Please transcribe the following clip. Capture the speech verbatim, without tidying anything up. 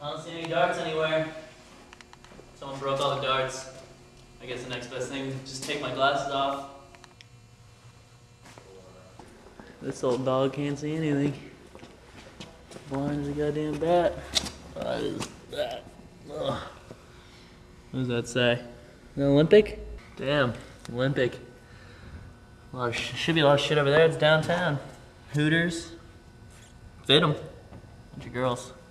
I don't see any darts anywhere. Someone broke all the darts. I guess the next best thing is just take my glasses off. This old dog can't see anything. Blind as a goddamn bat. What is that? Ugh. What does that say? An Olympic? Damn, Olympic. A lot of sh should be a lot of shit over there. It's downtown. Hooters. Fit 'em. Bunch of girls.